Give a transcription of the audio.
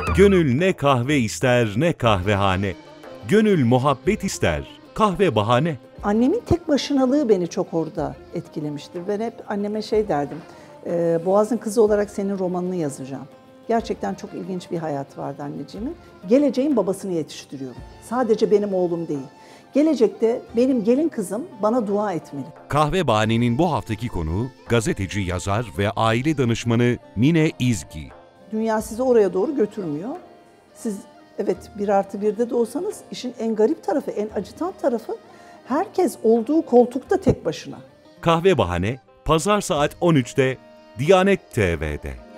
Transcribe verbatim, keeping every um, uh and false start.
Gönül ne kahve ister ne kahvehane. Gönül muhabbet ister, kahve bahane. Annemin tek başınalığı beni çok orada etkilemiştir. Ben hep anneme şey derdim, e, Boğaz'ın kızı olarak senin romanını yazacağım. Gerçekten çok ilginç bir hayat vardı anneciğimin. Geleceğin babasını yetiştiriyorum. Sadece benim oğlum değil. Gelecekte benim gelin kızım bana dua etmeli. Kahve Bahane'nin bu haftaki konuğu gazeteci, yazar ve aile danışmanı Mine İzgi. Dünya sizi oraya doğru götürmüyor. Siz evet bir artı birde de olsanız işin en garip tarafı, en acıtan tarafı herkes olduğu koltukta tek başına. Kahve Bahane, Pazar saat on üçte Diyanet T V'de.